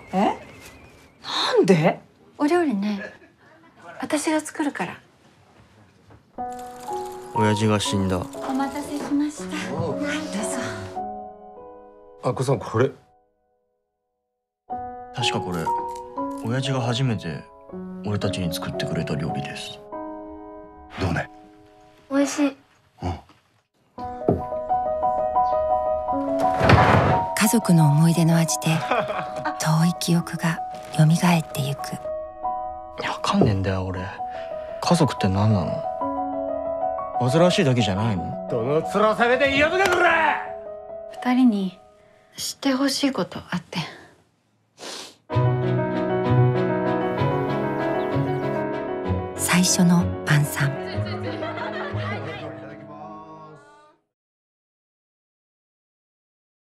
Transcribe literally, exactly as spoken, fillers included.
え、なんで？ お料理ね、私が作るから。 親父が死んだ。 お待たせしました。どうぞ。 あっこさん、これ確かこれ親父が初めて俺たちに作ってくれた料理です。 どうね？ 美味しい。 うん。 家族の思い出の味で遠い記憶が蘇ってゆく。 いや、わかんねえんだよ俺。家族って何なの？煩わしいだけじゃないの？ どの面下げて言いよくねこれ。 二人に知ってほしいことあって。 最初の晩餐。